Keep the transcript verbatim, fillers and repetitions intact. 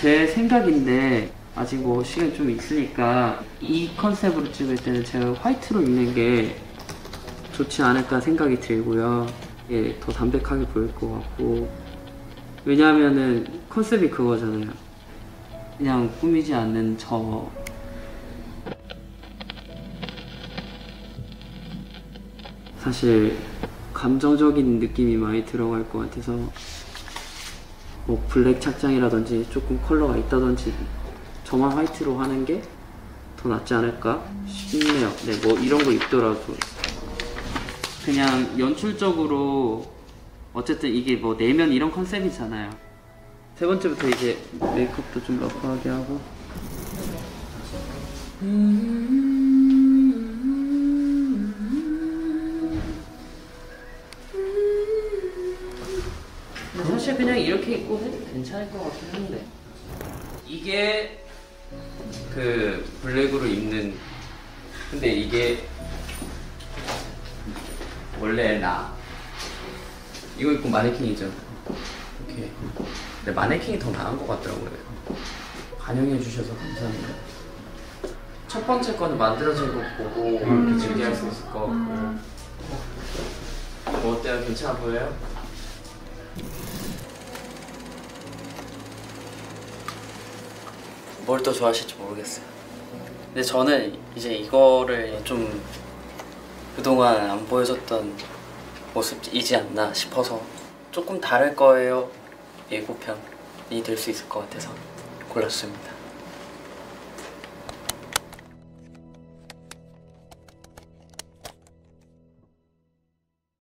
제 생각인데 아직 뭐 시간이 좀 있으니까 이 컨셉으로 찍을 때는 제가 화이트로 입는 게 좋지 않을까 생각이 들고요. 이게 더 담백하게 보일 것 같고, 왜냐하면은 컨셉이 그거잖아요. 그냥 꾸미지 않는 저. 사실 감정적인 느낌이 많이 들어갈 것 같아서 뭐 블랙 착장이라든지 조금 컬러가 있다든지 저만 화이트로 하는 게 더 낫지 않을까 싶네요. 네, 뭐 이런 거 입더라도 그냥 연출적으로 어쨌든 이게 뭐 내면 이런 컨셉이잖아요. 세 번째부터 이제 메이크업도 좀 러프하게 하고. 근데 사실 그냥 이렇게 입고 해도 괜찮을 것 같긴 한데, 이게 그 블랙으로 입는, 근데 이게 원래 나 이거 입고 마네킹이죠. 이렇게. 근데 마네킹이 더 나은 것 같더라고요. 반영해 주셔서 감사합니다. 첫 번째 거는 만들어진 거 보고 이렇게 즐겨할 수 있을 것 같고. 뭐 어때요? 괜찮아 보여요? 뭘 더 좋아하실지 모르겠어요. 근데 저는 이제 이거를 좀 그동안 안 보여줬던 모습이지 않나 싶어서 조금 다를 거예요 예고편이 될 수 있을 것 같아서 골랐습니다.